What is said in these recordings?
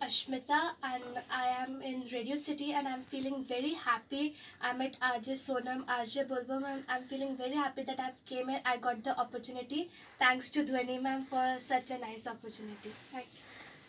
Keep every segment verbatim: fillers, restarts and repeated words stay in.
Ashmita and I am in Radio City and I'm feeling very happy. I met R J Sonam, R J Bulbul and I'm feeling very happy that I've came here. I got the opportunity. Thanks to Dhwani ma'am for such a nice opportunity. Thank you.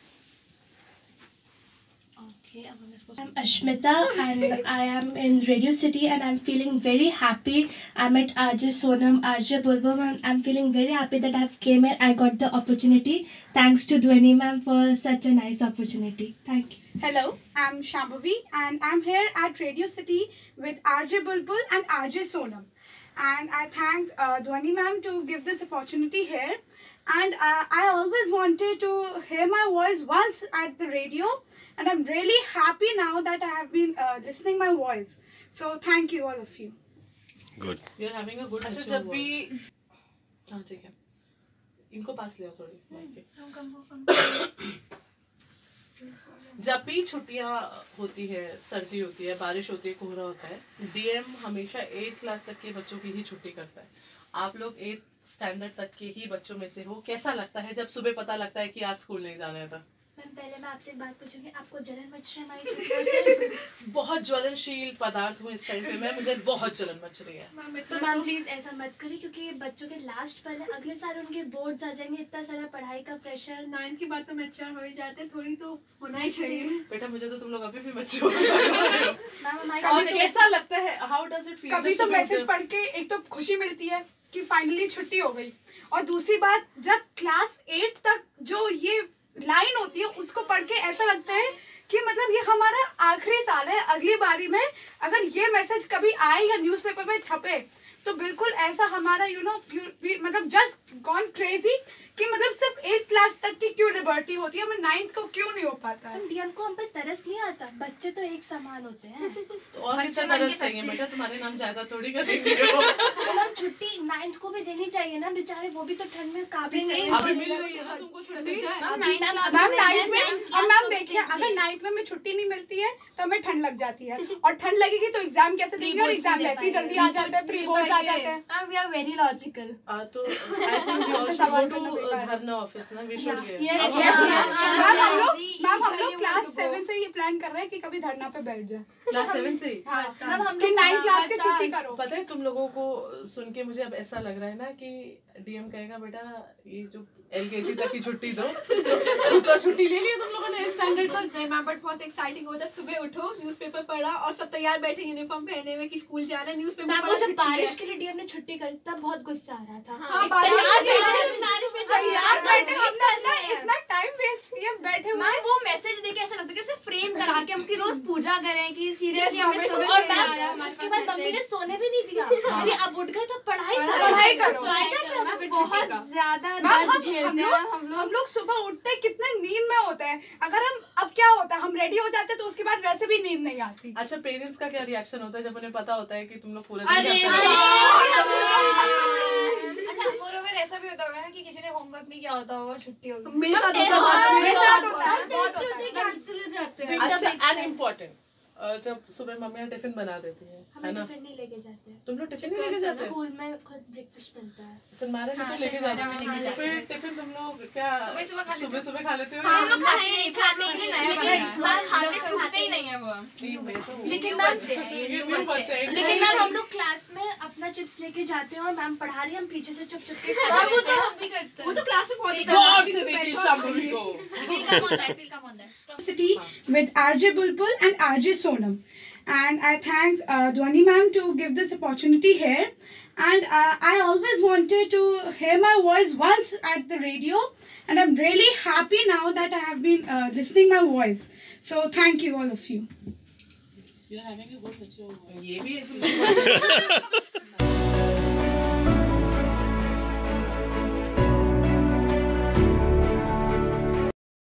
Okay, I'm Ashmita and I am in Radio City and I'm feeling very happy. I met R J Sonam, R J Bulbul and I'm feeling very happy that I've came here. I got the opportunity. Thanks to Dhwani ma'am for such a nice opportunity. Thank you. Hello, I'm Shambhavi and I'm here at Radio City with R J Bulbul and R J Sonam. And I thank uh, Dhwani ma'am to give this opportunity here. And uh, I always wanted to hear my voice once at the radio. And I'm really happy now that I have been uh, listening my voice. So thank you all of you. Good. We are having a good. अच्छा जब भी हाँ ठीक है इनको पास ले आओ थोड़ी जब भी छुट्टियाँ होती है सर्दी होती है बारिश होती है कोहरा होता है डीएम हमेशा एट क्लास तक के बच्चों की ही छुट्टी करता है आप लोग एट स्टैंडर्ड तक के ही बच्चों में से हो कैसा लगता है जब सुबह पता लगता है कि आज स्कूल नहीं जाना था मैम पहले मैं आपसे एक बात पूछूंगी आपको जलन मच रही है हमारी छुट्टियों से बहुत ज्वलनशील पदार्थ हूँ इस टाइम पे मैं मुझे बहुत जलन मच रही है तो मैम प्लीज ऐसा मत करिए क्योंकि बच्चों के लास्ट पहले अगले साल उनके बोर्ड्स आ जाएंगे इतना सारा पढ़ाई का प्रेशर नाइन्थ की बात तो मैच्योर हो ही जाते थोड़ी तो होना ही चाहिए बेटा मुझे तो तुम लोग अभी भी मैच्योर हो और कैसा लगता है हाउ डज इट फील कभी तो मैसेज पढ़ के एक तो खुशी मिलती है कि फाइनली छुट्टी हो गई और दूसरी बात जब क्लास एट तक जो ये लाइन होती है उसको पढ़ के ऐसा लगता है कि मतलब ये हमारा आखिरी साल है अगली बारी में अगर ये मैसेज कभी आए या न्यूज़पेपर में छपे तो बिल्कुल ऐसा हमारा यू नो मतलब जस्ट गॉन क्रेजी कि मतलब सिर्फ एट क्लास तक की क्यों लिबर्टी होती है हमें नाइन्थ को क्यों नहीं हो पाता है डीएम को हम पे तरस नहीं आता बच्चे तो एक समान होते हैं तो और कितना तरस चाहिए बेटा तुम्हारे नाम ज्यादा थोड़ी करेंगे वो तो हम छुट्टी नाइन्थ को भी देनी चाहिए ना बेचारे वो भी तो ठंड में काबेंगे अभी मिल रही है ना तुमको छुट्टी मैम नाइन्थ में और मैम देखिए अगर नाइन्थ में हमें छुट्टी नहीं मिलती है तो हमें ठंड लग जाती है और ठंड लगेगी तो एग्जाम कैसे देंगे और एग्जाम वैसे ही जल्दी आ जाते हैं प्री बोर्ड आ जाते हैं वी आर वेरी लॉजिकल तो I think you also go to dharna office ना वी शुड यस मैम हम लोग मैम हम लोग क्लास सेवन से ये प्लान कर रहे हैं कि कभी धरना पे बैठ जाए क्लास सेवन से ही मैम हम लोग नाइन्थ क्लास की छुट्टी करो पता है तुम लोगों को सुन के मुझे अब ऐसा लग रहा है ना कि डीएम कहेगा बेटा ये जो एलकेजी तक की छुट्टी दो तो छुट्टी ले लिया तुम लोगों ने स्टैंडर्ड तक नहीं मैम बट बहुत एक्साइटिंग होता है सुबह उठो न्यूज़पेपर पढ़ा और सब तैयार बैठे यूनिफॉर्म पहने हुए कि स्कूल जाना है न्यूज़पेपर पढ़ा जब बारिश के लिए डीएम ने छुट्टी करी तब बहुत गुस्सा आ रहा था हां बारिश में तैयार बैठे हमने ना इतना टाइम वेस्ट किया बैठे हुए मैम वो मैसेज देख के ऐसा लगता है कि उसे फ्रेम करा के हम उसकी रोज पूजा करें कि सीरियसली हमें सुबह और मैम उसके बाद मम्मी ने सोने भी नहीं दिया अरे अब उठ गए तो पढ़ाई करो पढ़ाई करो बहुत ज्यादा दर्द झेलते हैं हम लोग हम लोग सुबह उठते हैं कितने नींद में होते हैं अगर हम अब क्या होता है हम रेडी हो जाते हैं तो उसके बाद वैसे भी नींद नहीं आती अच्छा पेरेंट्स का क्या रिएक्शन होता है जब उन्हें पता होता है कि तुम लोग पूरे दिन अच्छा मोरोवर ऐसा भी होता होगा ना कि किसी ने होमवर्क नहीं किया होता होगा छुट्टी होगी मेरे साथ होता है मेरे साथ होता है बहुत होता है कैंसिल हो जाते हैं अच्छा एंड इम्पोर्टेंट जब सुबह मम्मियाँ टिफिन बना देती हैं है ना टिफिन नहीं लेके जाते तुम लोग टिफिन नहीं लेके जाते स्कूल में खुद ब्रेकफास्ट मिलता है सनमारा में तो लेके जाते हैं फिर टिफिन तुम लोग क्या सुबह सुबह खा सुबह सुबह खा लेते हो हम लोग खाते नहीं खाते के लिए नया बना खाते छूटते ही नहीं है वो लेकिन बच्चे लेकिन मैम हम लोग क्लास में अपना चिप्स लेके जाते हैं और मैम पढ़ा रही है हम पीछे से चुप चुप के और वो तो हम भी करते हैं वो तो क्लास में बहुत ही गॉड से देखिए शाम्भवी को feel come on that feel come on that City with R J Bulbul and R J Sonam. And I thank uh, Dhwani ma'am to give this opportunity here. And uh, I always wanted to hear my voice once at the radio. And I'm really happy now that I have been uh, listening my voice. So thank you all of you. You're having a good picture. ये भी